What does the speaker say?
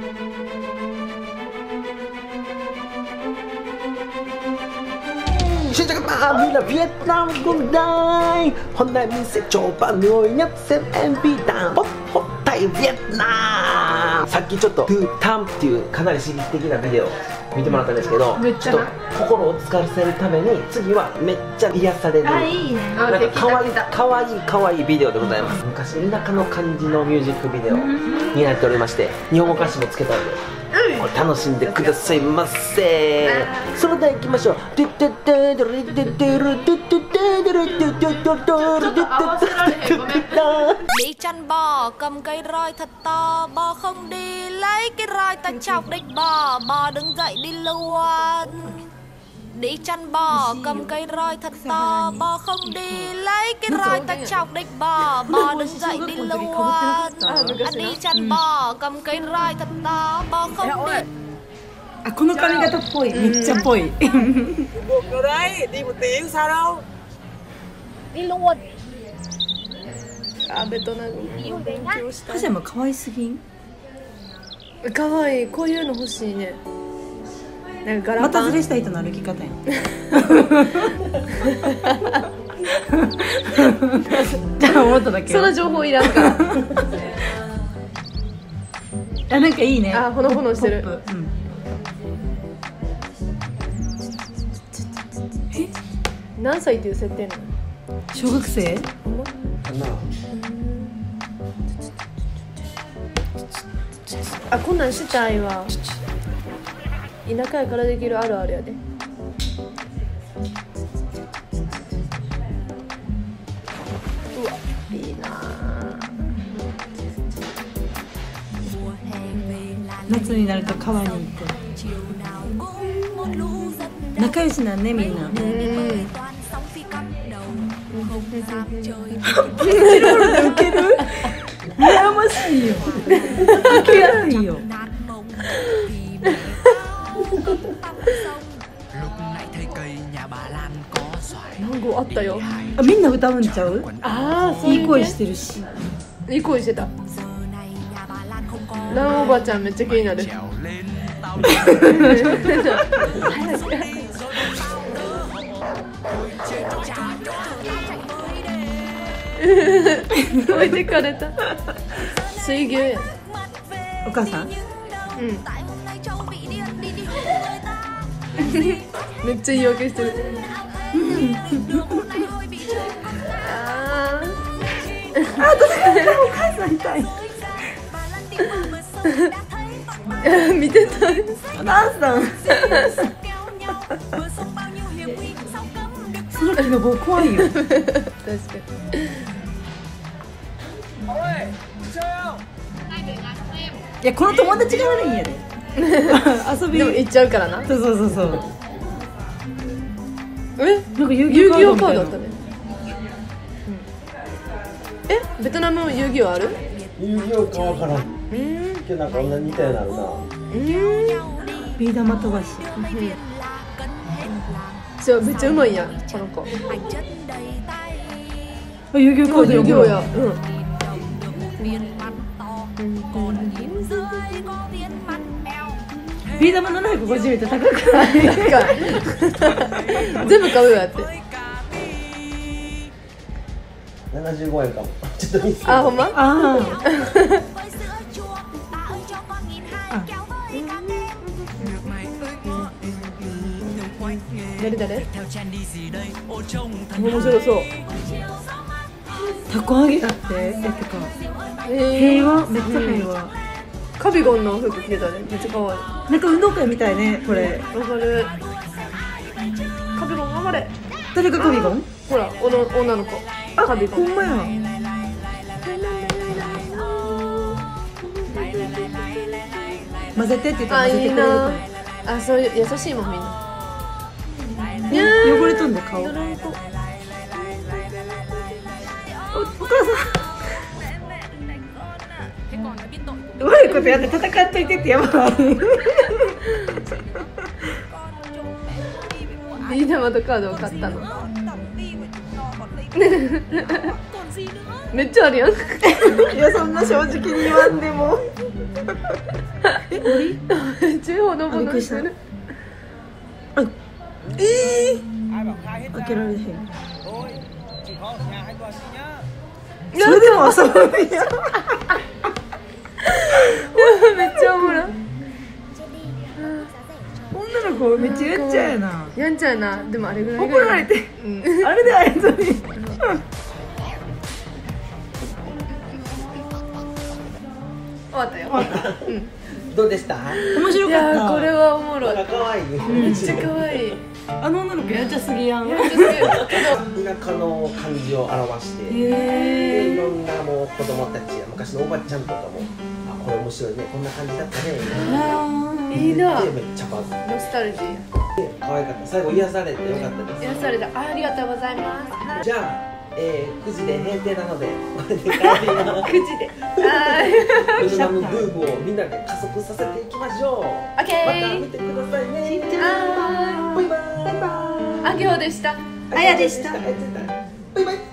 Xin chào các bạn, mình là Việt Nam Công Đài. Hôm nay mình sẽ cho bạn người nhắc xem MV đàn bốc hot tại Việt Nam. さっきちょっと「To Tam」っていうかなり刺激的なビデオ見てもらったんですけど、ちょっと心を疲れさせるために次はめっちゃ癒される、なんかかわいいビデオでございます。昔田舎の感じのミュージックビデオになっておりまして、日本語歌詞もつけたので楽しんでくださいませ。それでは行きましょう。 Đi chăn bò cầm cây roi thật to, bò không đi lấy cái roi ta chọc đích bò, bò đứng dậy đi luôn. Đi chăn bò cầm cây roi thật to, bò không đi lấy cái roi ta chọc đích bò, bò đứng dậy đi luôn. Đi chăn bò cầm cây roi thật to, bò không đi. あ、この髪型っぽい、めっちゃっぽい。 Buộc rồi đấy, đi một tí sao đâu. Đi luôn. あ、ベトナム語勉強したい。 パジャマ可愛すぎん？ かわいい、こういうの欲しいね。なんかガラまパン。 たずれした人の歩き方やん。じゃあ思っただけ。 その情報いらんから。 あ、なんかいいね。 あ、ほのぼのしてる。 ポップ。うん。 何歳っていう設定なの？ 小学生？ かな。 あ、こんなんしたいわ。田舎やからできるあるあるやで。うわ、いいなあ。 夏になると川に行って仲良しなんね、みんな。ウケる？羨ましいよ。ウケないよ。 なんかあったよ。 あ、みんな歌うんちゃう？ ああ、そういい声してるし。 いい声してた。ランおばちゃんめっちゃ気になる。置いてかれた。水牛や。 お母さん？ うん。めっちゃ言い訳してる。ああ、お母さん痛い。 見てたい。 お母さん。その木の棒怖いよ。 確かに。 いや、この友達が悪いんやで。遊び。 でも行っちゃうからな。 そうそうそうそう。 え、 なんか遊遊戯王戯王カードあったたね。 カードあっね。え、ベトナム遊戯王ある？ 遊戯王かわからん。けどなんかこんな似たようなのな。 ビー玉飛ばし。 じゃあめっちゃうまいやん、この子。 あ、遊戯王カード遊戯王や。 ビー玉750円って高くない？ 全部買うよやって。 75円かも。ちょっと見つけて。 あ、ほんま？ ああ。 誰？面白そう。 たこ揚げだって。てか平和、めっちゃ平和。 カビゴンの服着てたね。めっちゃ可愛い。 なんか運動会みたいね、これ。 わかる。カビゴン頑張れ。 誰がカビゴン？ ほら、女の子。カビゴン。 ほんまや。混ぜてって言ったら混ぜてくれるかも。 あ、そういう優しいもんみんな。 汚れとんで顔。お母さん。悪いことやって戦っといてってやばい。 ビー玉とカードを買ったの。 めっちゃあるやん。 いやそんな正直に言わんでも。 めっちゃほのぼのしてる。 開けられへん。それでも遊ぶんや。 めっちゃおもろい。 女の子めっちゃやっちゃうやな。 やんちゃやな。でもあれぐらい怒られて、あれであいつに。 終わったよ。 どうでした？ 面白いかった。 やこれはおもろい。 可愛い。 めっちゃ可愛い。 あの女の子やっちゃすぎやん。 やんちゃすぎるけど。 田舎の感じを表して、 へいろんなもう子供たちや昔のおばちゃんとかも、あこれ面白いね、こんな感じだったね。 いいな。 でめっちゃバズってノスタルジー。 可愛かった。最後癒されてよかったです。 癒された。ありがとうございます。 じゃあ、9時で閉店なのでこれで帰ります。 9時で。はベトナムブームをみんなで加速させていきましょう。 オッケーまた見てくださいね。 はバイバイ。 あ、今日でした。 あやでした。 バイバイ。